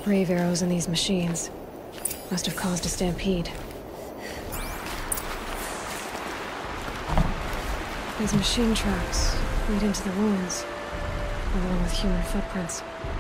Brave arrows in these machines. Must have caused a stampede. These machine tracks lead into the ruins, along with human footprints.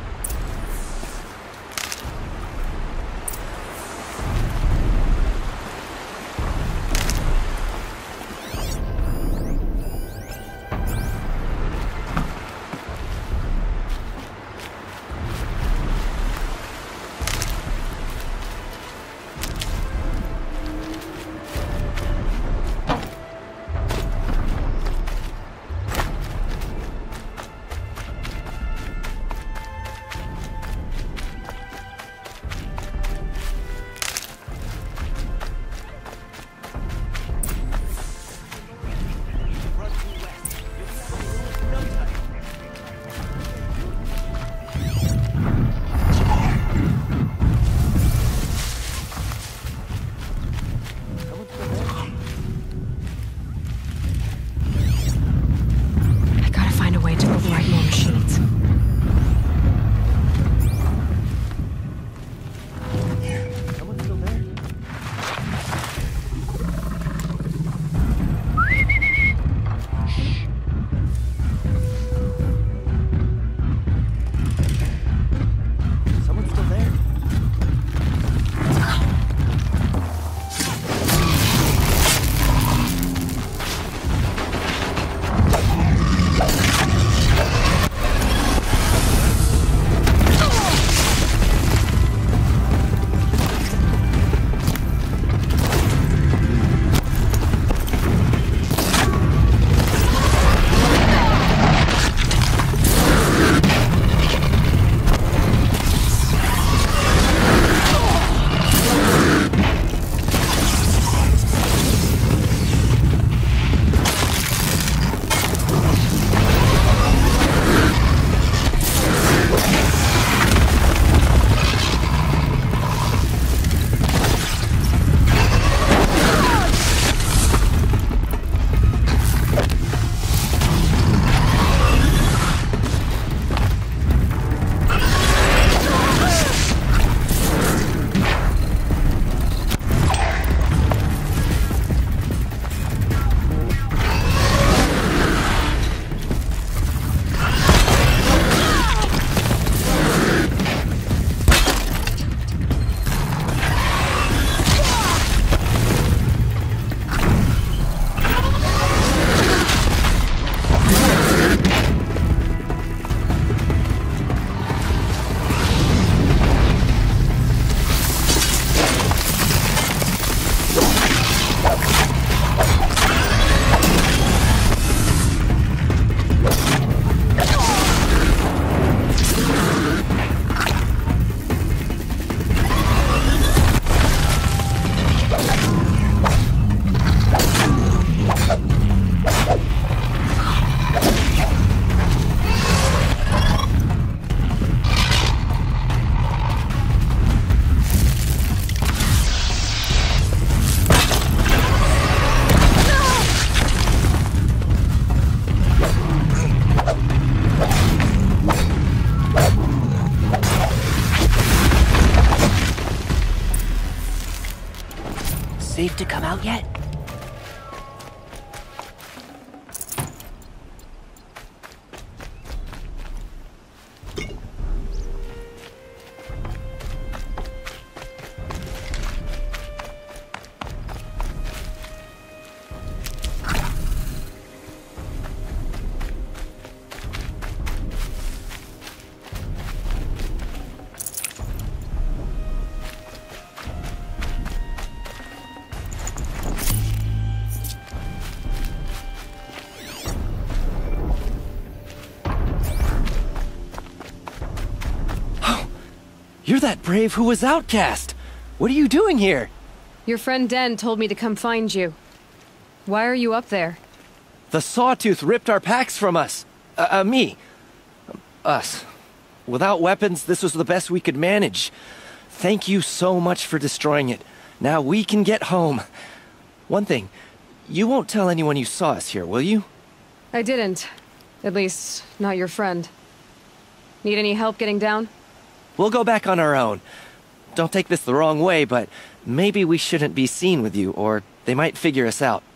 Safe to come out yet? You're that brave who was outcast! What are you doing here? Your friend Den told me to come find you. Why are you up there? The Sawtooth ripped our packs from us. Me. Us. Without weapons, this was the best we could manage. Thank you so much for destroying it. Now we can get home. One thing, you won't tell anyone you saw us here, will you? I didn't. At least, not your friend. Need any help getting down? We'll go back on our own. Don't take this the wrong way, but maybe we shouldn't be seen with you, or they might figure us out.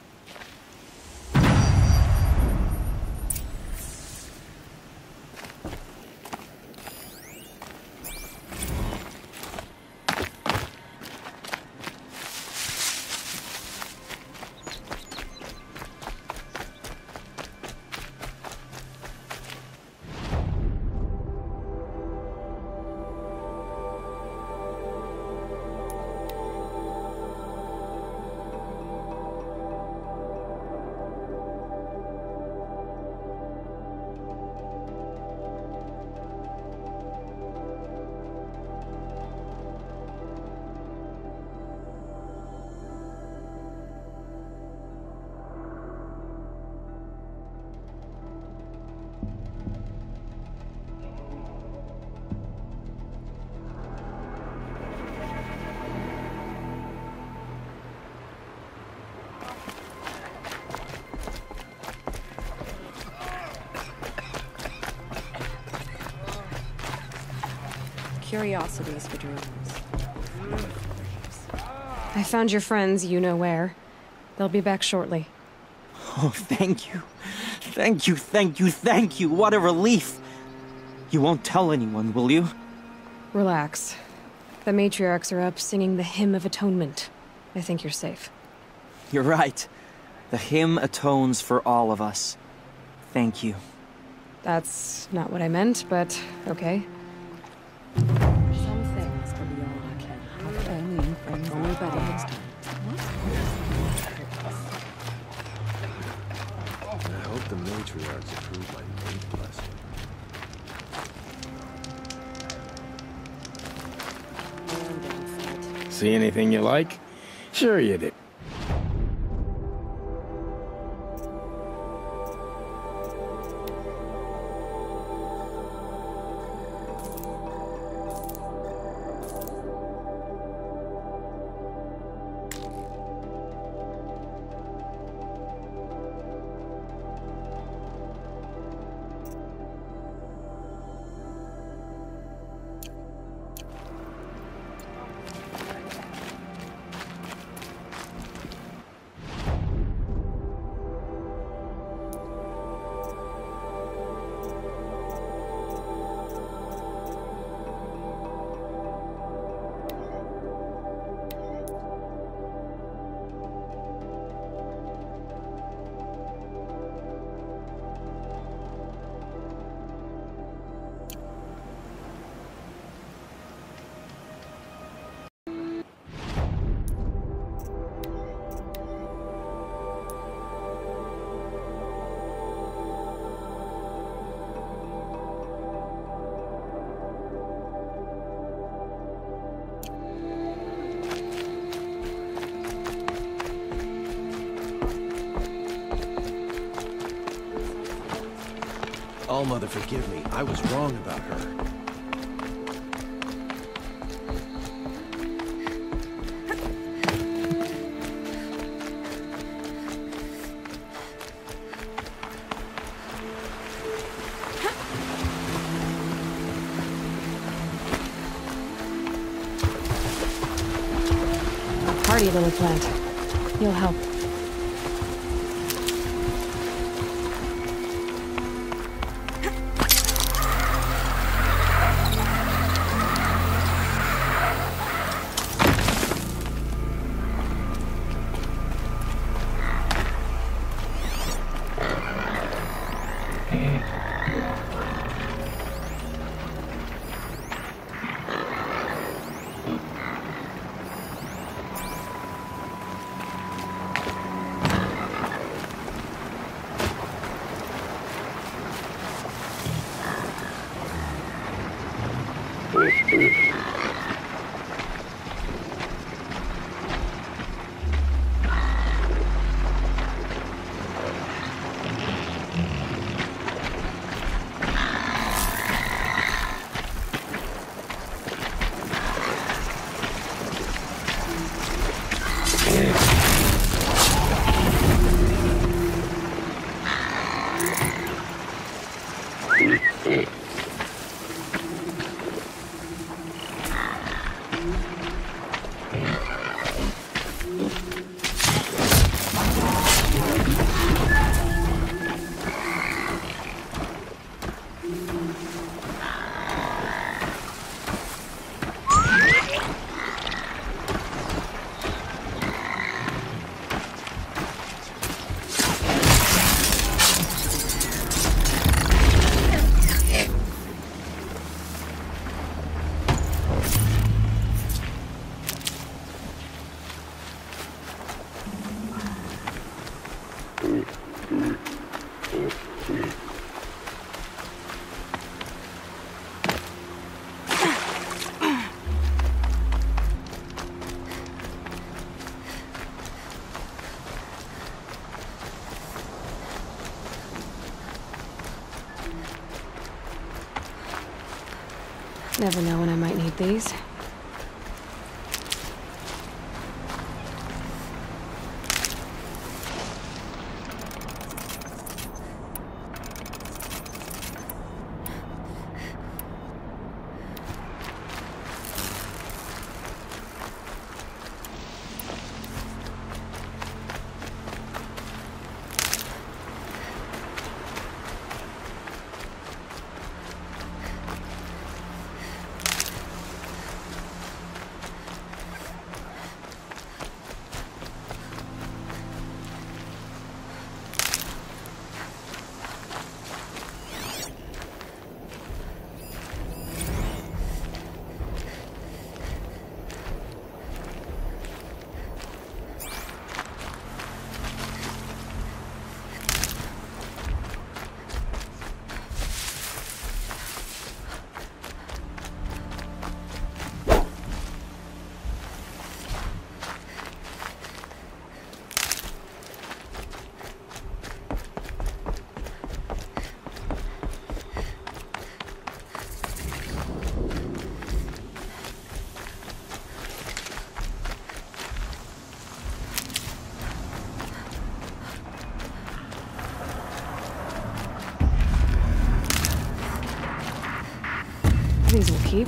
Curiosities for dreams. I found your friends, you know where. They'll be back shortly. Oh, thank you. Thank you, thank you, thank you. What a relief. You won't tell anyone, will you? Relax. The matriarchs are up singing the Hymn of Atonement. I think you're safe. You're right. The hymn atones for all of us. Thank you. That's not what I meant, but okay. Some things can be all I can. Family and friends only better next time. I hope the matriarchs approve my maid blessing. See anything you like? Sure you did. All Mother, forgive me. I was wrong about her. Party, little plant. You'll help. Never know when I might need these. These will keep.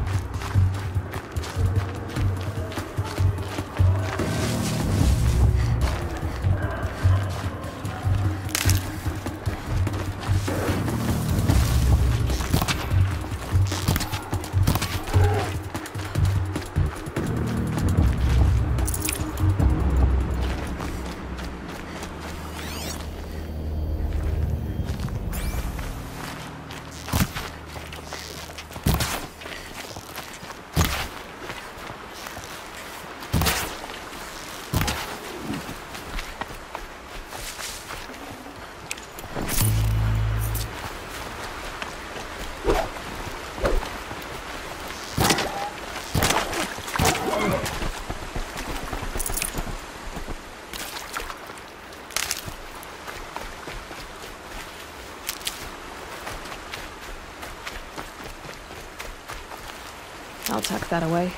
I'll tuck that away.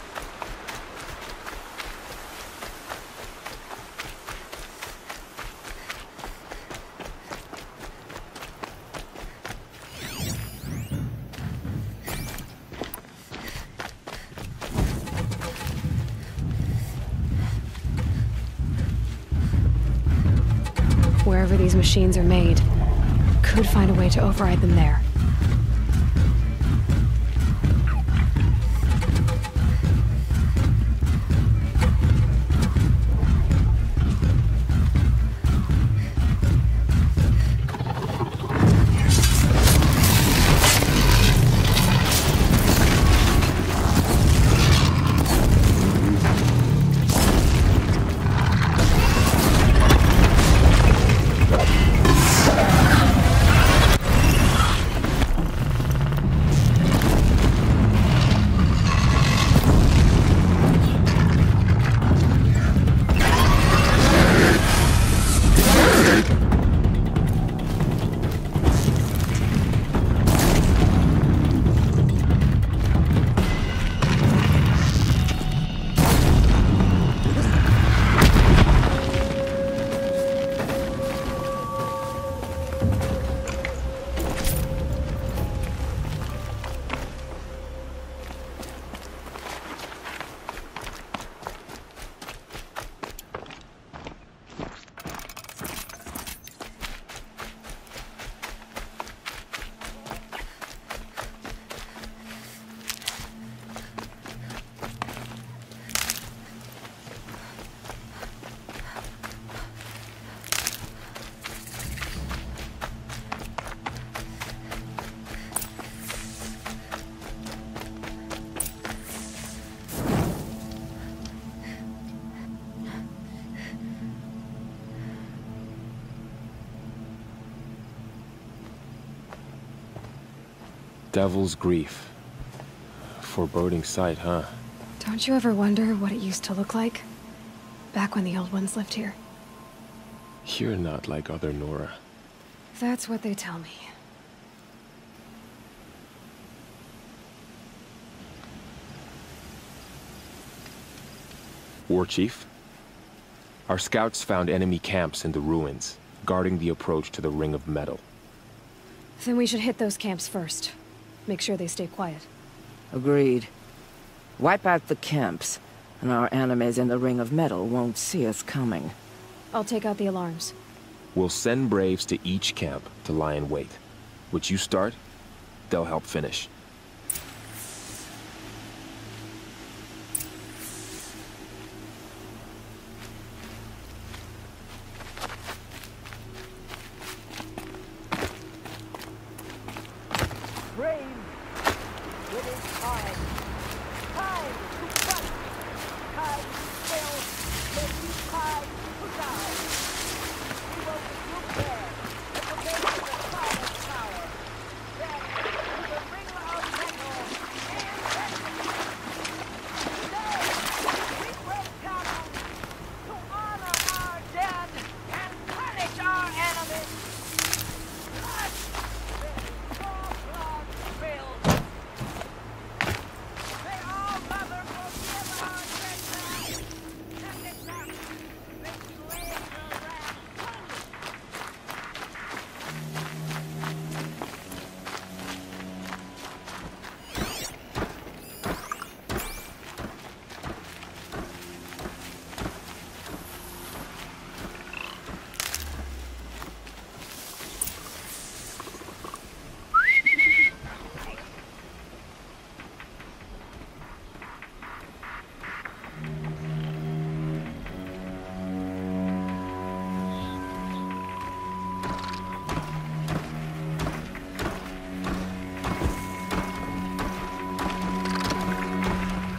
Wherever these machines are made, could find a way to override them there. Devil's Grief. Foreboding sight, huh? Don't you ever wonder what it used to look like? Back when the old ones lived here. You're not like other Nora. That's what they tell me. War Chief? Our scouts found enemy camps in the ruins, guarding the approach to the Ring of Metal. Then we should hit those camps first. Make sure they stay quiet. Agreed. Wipe out the camps, and our enemies in the Ring of Metal won't see us coming. I'll take out the alarms. We'll send Braves to each camp to lie in wait. Which you start, they'll help finish.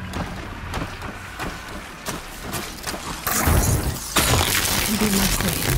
Be my slave.